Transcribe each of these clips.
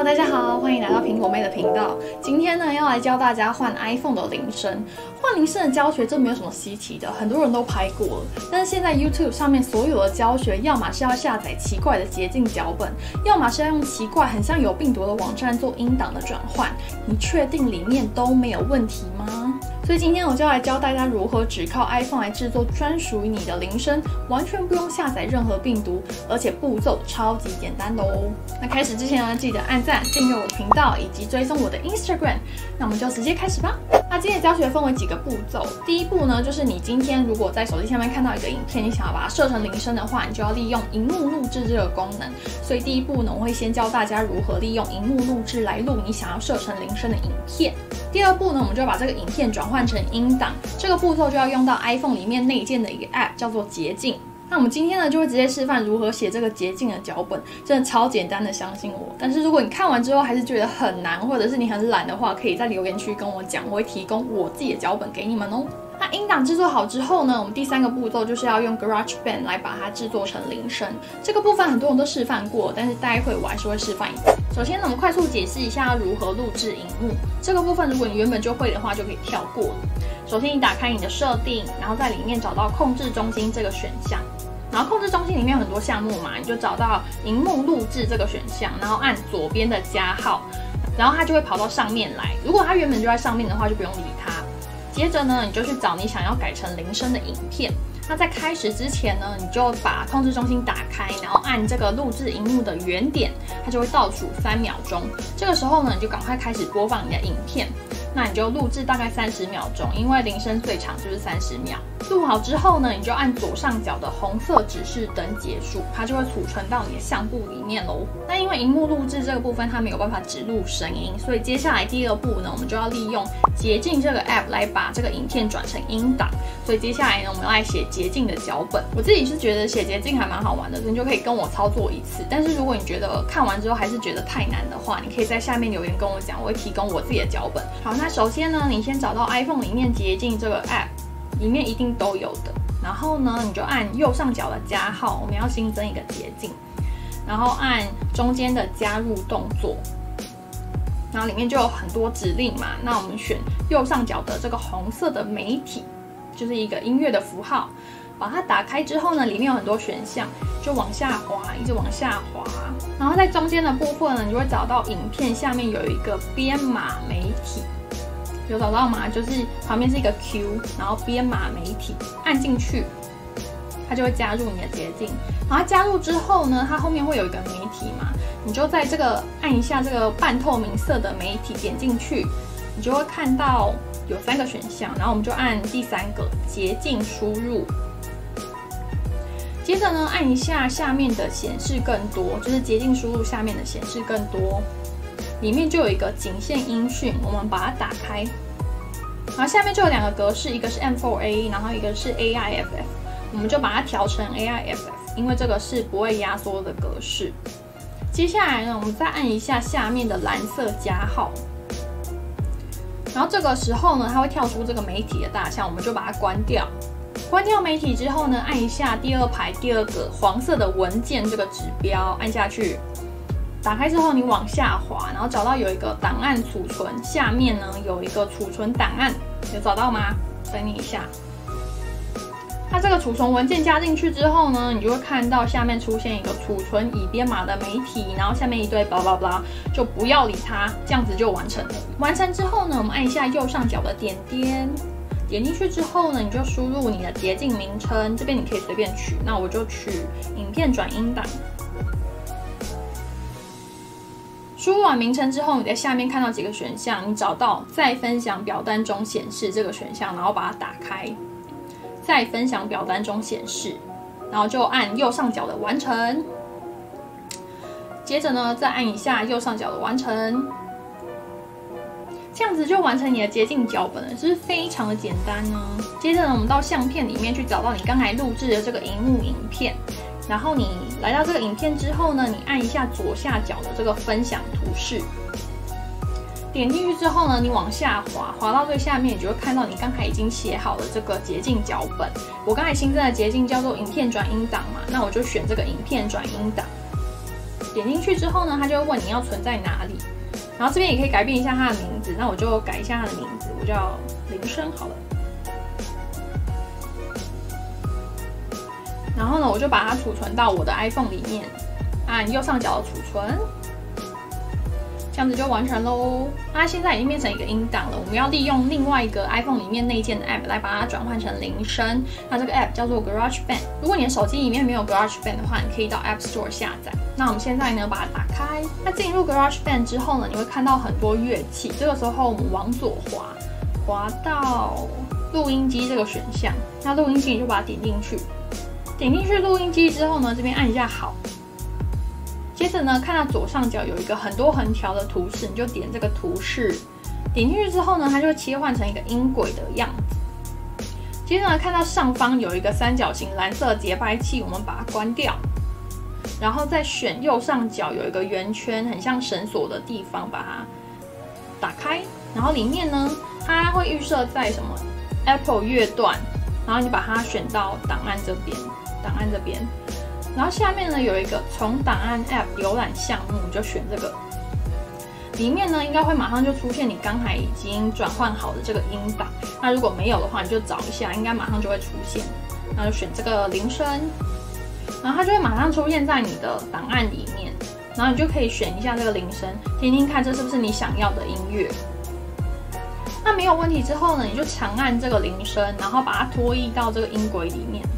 Hello， 大家好，欢迎来到苹果妹的频道。今天呢，要来教大家换 iPhone 的铃声。换铃声的教学，这没有什么稀奇的，很多人都拍过了。但是现在 YouTube 上面所有的教学，要么是要下载奇怪的捷径脚本，要么是要用奇怪、很像有病毒的网站做音档的转换。你确定里面都没有问题吗？所以今天我就来教大家如何只靠 iPhone 来制作专属于你的铃声，完全不用下载任何病毒，而且步骤超级简单的哦。那开始之前呢，记得按赞、订阅我的频道以及追踪我的 Instagram。那我们就直接开始吧。那今天的教学分为几个步骤。第一步呢，就是你今天如果在手机下面看到一个影片，你想要把它设成铃声的话，你就要利用萤幕录制这个功能。所以第一步呢，我会先教大家如何利用萤幕录制来录你想要设成铃声的影片。第二步呢，我们就把这个影片转换成音档。这个步骤就要用到 iPhone 里面内建的一个 App， 叫做捷径。那我们今天呢，就会直接示范如何写这个捷径的脚本，真的超简单的，相信我。但是如果你看完之后还是觉得很难，或者是你很懒的话，可以在留言区跟我讲，我会提供我自己的脚本给你们哦。那音档制作好之后呢，我们第三个步骤就是要用 GarageBand 来把它制作成铃声。这个部分很多人都示范过，但是待会我还是会示范一次。首先呢，我们快速解释一下如何录制萤幕。这个部分如果你原本就会的话，就可以跳过了。首先你打开你的设定，然后在里面找到控制中心这个选项。然后控制中心里面有很多项目嘛，你就找到萤幕录制这个选项，然后按左边的加号，然后它就会跑到上面来。如果它原本就在上面的话，就不用理它。接着呢，你就去找你想要改成铃声的影片。那在开始之前呢，你就把控制中心打开，然后按这个录制萤幕的原点，它就会倒数3秒钟。这个时候呢，你就赶快开始播放你的影片。那你就录制大概30秒钟，因为铃声最长就是30秒。录好之后呢，你就按左上角的红色指示灯结束，它就会储存到你的相簿里面咯。那因为萤幕录制这个部分它没有办法只录声音，所以接下来第二步呢，我们就要利用捷径这个 app 来把这个影片转成音档。所以接下来呢，我们要来写捷径的脚本。我自己是觉得写捷径还蛮好玩的，你就可以跟我操作一次。但是如果你觉得看完之后还是觉得太难的话，你可以在下面留言跟我讲，我会提供我自己的脚本。好，那首先呢，你先找到 iPhone 里面捷径这个 app， 里面一定都有的。然后呢，你就按右上角的加号，我们要新增一个捷径，然后按中间的加入动作，然后里面就有很多指令嘛。那我们选右上角的这个红色的媒体，就是一个音乐的符号。把它打开之后呢，里面有很多选项，就往下滑，一直往下滑。然后在中间的部分呢，你就会找到影片下面有一个编码媒体，有找到吗？就是旁边是一个 Q， 然后编码媒体，按进去，它就会加入你的捷径。然后加入之后呢，它后面会有一个媒体嘛，你就在这个按一下这个半透明色的媒体，点进去，你就会看到有3个选项，然后我们就按第3个捷径输入。接着呢，按一下下面的显示更多，就是捷径输入下面的显示更多，里面就有一个仅限音讯，我们把它打开，然后下面就有2个格式，一个是 M4A， 然后一个是 AIFF， 我们就把它调成 AIFF， 因为这个是不会压缩的格式。接下来呢，我们再按一下下面的蓝色加号，然后这个时候呢，它会跳出这个媒体的大项，我们就把它关掉。关掉媒体之后呢，按一下第2排第2个黄色的文件这个指标，按下去。打开之后，你往下滑，然后找到有一个档案储存，下面呢有一个储存档案，有找到吗？等你一下。它这个储存文件加进去之后呢，你就会看到下面出现一个储存已编码的媒体，然后下面一堆 blah blah blah， 就不要理它，这样子就完成了。完成之后呢，我们按一下右上角的点点。点进去之后呢，你就输入你的捷径名称，这边你可以随便取，那我就取影片转音档。输入完名称之后，你在下面看到几个选项，你找到在分享表单中显示这个选项，然后把它打开，在分享表单中显示，然后就按右上角的完成。接着呢，再按一下右上角的完成。这样子就完成你的捷径脚本了，是不是非常的简单呢？接着呢，我们到相片里面去找到你刚才录制的这个萤幕影片，然后你来到这个影片之后呢，你按一下左下角的这个分享图示，点进去之后呢，你往下滑，滑到最下面，你就会看到你刚才已经写好的这个捷径脚本。我刚才新增的捷径叫做影片转音档嘛，那我就选这个影片转音档。 点进去之后呢，它就会问你要存在哪里，然后这边也可以改变一下它的名字，那我就改一下它的名字，我叫铃声好了。然后呢，我就把它储存到我的 iPhone 里面，按右上角的储存。这样子就完成喽。它现在已经变成一个音档了，我们要利用另外一个 iPhone 里面内建的 App 来把它转换成铃声。那这个 App 叫做 GarageBand。如果你的手机里面没有 GarageBand 的话，你可以到 App Store 下载。那我们现在呢，把它打开。那进入 GarageBand 之后呢，你会看到很多乐器。这个时候我们往左滑，滑到录音机这个选项。那录音机你就把它点进去。点进去录音机之后呢，这边按一下好。接着呢，看到左上角有一个很多横条的图示，你就点这个图示。点进去之后呢，它就会切换成一个音轨的样子。接着呢，看到上方有一个三角形蓝色节拍器，我们把它关掉。然后再选右上角有一个圆圈，很像绳索的地方，把它打开。然后里面呢，它会预设在什么 Apple 乐段，然后你把它选到档案这边，档案这边。然后下面呢有一个从档案 App 浏览项目，就选这个。里面呢应该会马上就出现你刚才已经转换好的这个音档。那如果没有的话，你就找一下，应该马上就会出现。那就选这个铃声，然后它就会马上出现在你的档案里面。然后你就可以选一下这个铃声，听听看这是不是你想要的音乐。那没有问题之后呢，你就长按这个铃声，然后把它拖移到这个音轨里面。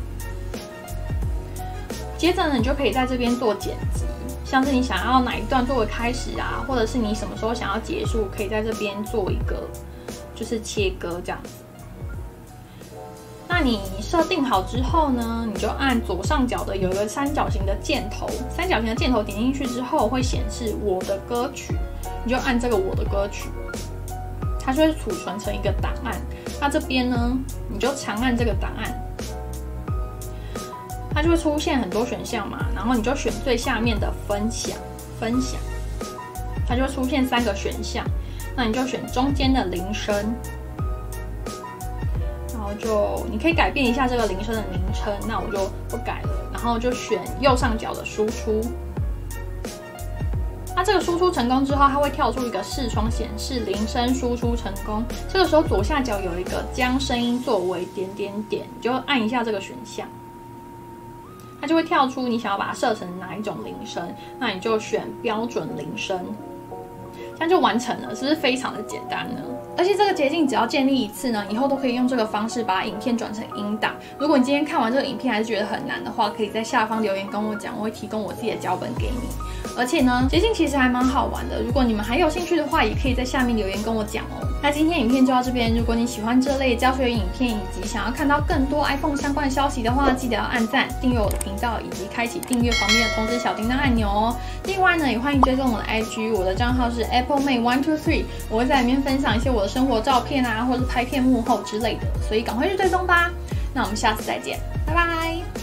接着呢，你就可以在这边做剪辑，像是你想要哪一段作为开始啊，或者是你什么时候想要结束，可以在这边做一个就是切割这样子。那你设定好之后呢，你就按左上角的有一个三角形的箭头，三角形的箭头点进去之后会显示我的歌曲，你就按这个我的歌曲，它就会储存成一个档案。那这边呢，你就长按这个档案。它就会出现很多选项嘛，然后你就选最下面的分享，它就会出现3个选项，那你就选中间的铃声，然后就你可以改变一下这个铃声的名称，那我就不改了，然后就选右上角的输出。那这个输出成功之后，它会跳出一个视窗显示铃声输出成功。这个时候左下角有一个将声音作为点点点，你就按一下这个选项。它就会跳出你想要把它设成哪一种铃声，那你就选标准铃声，这样就完成了，是不是非常的简单呢？而且这个捷径只要建立一次呢，以后都可以用这个方式把影片转成音档。如果你今天看完这个影片还是觉得很难的话，可以在下方留言跟我讲，我会提供我自己的脚本给你。而且呢，捷径其实还蛮好玩的，如果你们还有兴趣的话，也可以在下面留言跟我讲哦。那今天影片就到这边，如果你喜欢这类教学影片，以及想要看到更多 iPhone 相关的消息的话，记得要按赞、订阅我的频道，以及开启订阅旁边的通知小叮当按钮哦。另外呢，也欢迎追踪我的 IG， 我的账号是 AppleMay123，我会在里面分享一些我的生活照片啊，或者是拍片幕后之类的，所以赶快去追踪吧。那我们下次再见，拜拜。